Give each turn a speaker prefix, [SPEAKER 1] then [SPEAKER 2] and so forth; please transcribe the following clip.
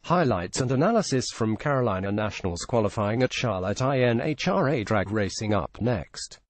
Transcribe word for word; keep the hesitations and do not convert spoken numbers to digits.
[SPEAKER 1] Highlights and analysis from Carolina Nationals qualifying at Charlotte I N H R A drag racing up next.